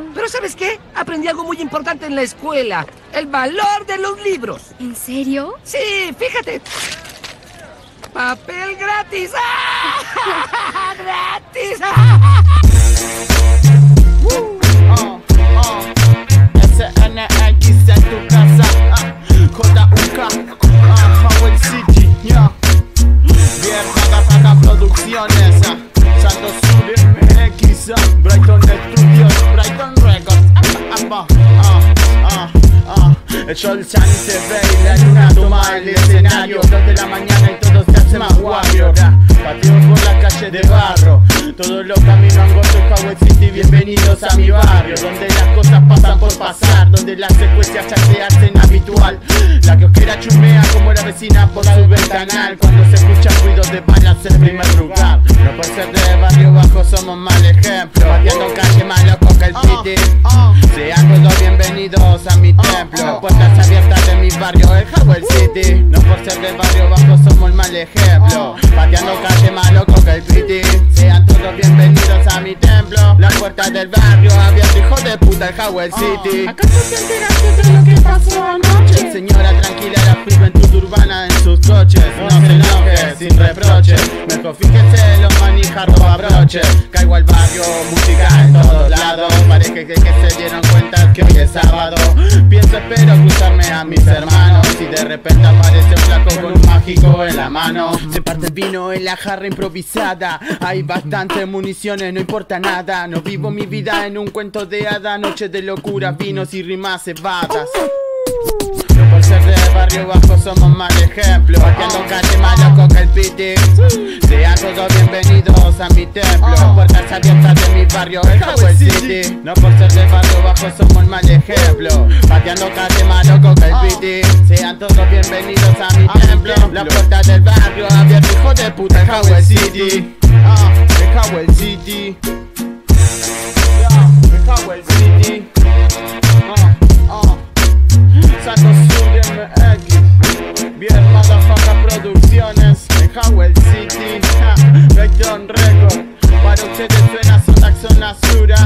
Pero ¿sabes qué? Aprendí algo muy importante en la escuela. El valor de los libros. ¿En serio? Sí, fíjate. Papel gratis. ¡Ah! ¡Gratis! SNX en tu casa. JUK. Howell City. Bien, Paga Producciones. Santo Sur MX. Brighton Studios. Brighton Records. El sol sale y se ve y la luna toma el escenario. 2 de la mañana y todo se hace más warrior. Pateo por la calle de barro, todos los caminos angostos de Howell City. Bienvenidos a mi barrio, donde las cosas pasan por pasar, donde las secuencias ya se hacen habitual. La kiosquera chumea como la vecina por su ventanal, cuando se escuchan ruidos de balas en primer lugar. No por ser de barrio bajo somos mal ejemplo, pateando calle más loco que el Piti. Sean todos bienvenidos a mi templo, puertas abiertas de mi barrio, el Howell City. No por ser de barrio bajo somos el mal ejemplo, pateando calle más loco que el Piti. Sean todos bienvenidos a mi templo, las puertas del barrio abiertas, hijo de puta, el Howell City. ¿Acaso te enteraste de lo que pasó anoche? Señora, tranquila, la juventud urbana en sus coches. No se enoje, sin reproche. Mejor fíjese, los manijas roba broche. Caigo al barrio, música en todos lados. Parece que se dieron cuenta que hoy es sábado. Pienso, espero cruzarme a mis hermanos, y de repente aparece un flaco con un mágico en la mano. Se parte el vino en la jarra improvisada. Hay bastantes municiones, no importa nada. No vivo mi vida en un cuento de hada. Noches de locura, vinos y rimas cebadas. No por ser de barrio bajo somos mal ejemplo, pateando calle más loco que el Piti. Sean todos bienvenidos a mi templo, puertas abiertas de mi barrio, el Howell City. No por ser de barrio bajo somos mal ejemplo, pateando calle más loco que el Piti. Sean todos bienvenidos a mi templo, las puertas del barrio abiertas, hijo de puta, el Howell City. El Howell City. El Howell City. Santo Sur MX. Bien, Motherfucker Producciones. En Howell City. Brighton Records. Para ustedes suena Zona Zona Sura.